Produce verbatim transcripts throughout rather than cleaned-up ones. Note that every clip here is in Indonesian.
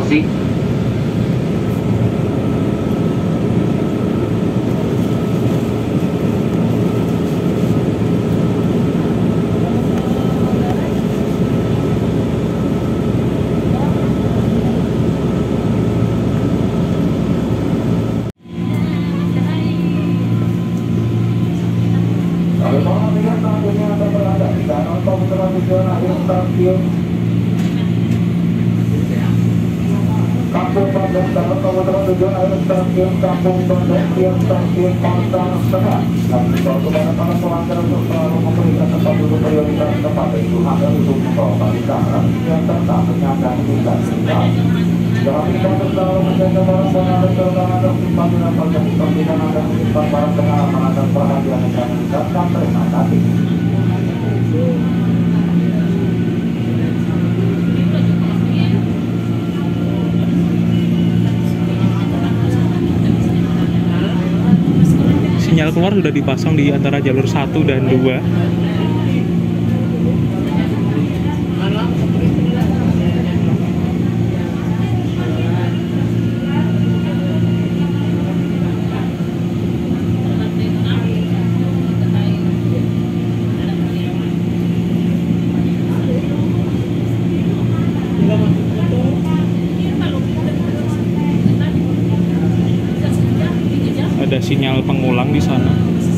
kasih. Kampung Bandung dalam kawasan tujuan air stasiun Kampung Bandung yang stasiun Pasar Tengah. Kami kepada para pelanggar untuk selalu memberikan tempat duduk prioritas kepada itu agar untuk membawa barang yang serta penyandang disabilitas. Jangan kita selalu menjaga barang-barang dan terutama tersimpan di dalam bagian pembinaan dan menyimpan barang dengan aman dan perhatian dan meningkatkan terima kasih. Sinyal keluar sudah dipasang di antara jalur satu dan dua. Ada sinyal pengulang di sana.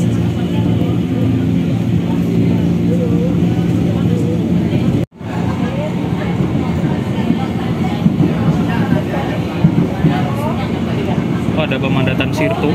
Oh, ada pemadatan sirtu.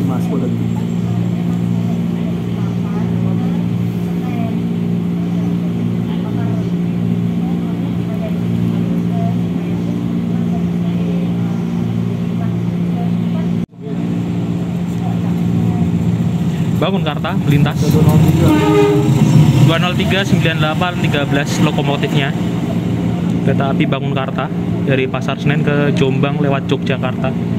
lima sepuluh detik. Bangun Karta melintas dua nol tiga sembilan delapan tiga belas lokomotifnya. Kereta api Bangun Karta dari Pasar Senen ke Jombang lewat Yogyakarta.